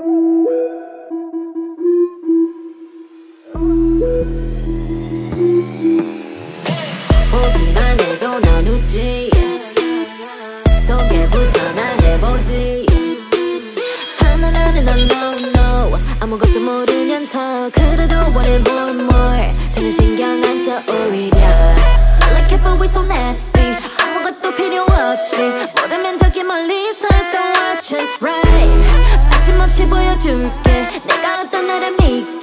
보기만 해도 넌 웃지 소개부터 날 해보지 하나는 넌 no 아무것도 모르면서 그래도 원해 more more 전혀 신경 안 써 오히려 Like it but we so nasty 아무것도 필요 없이 모르면 저기 멀리서 So watch us right 빠짐없이 보여줄게 내가 어떤 나를 믿게